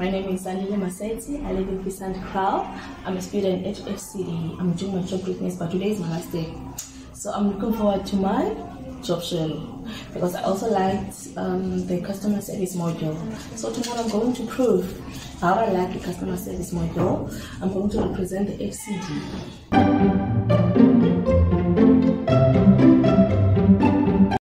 My name is Sandile Maseti. I live in Pisand Crow. I'm a student at FCD. I'm doing my job Readiness, but today is my last day. So I'm looking forward to my job sharing because I also liked the customer service module. So tomorrow I'm going to prove how I like the customer service module. I'm going to represent the FCD.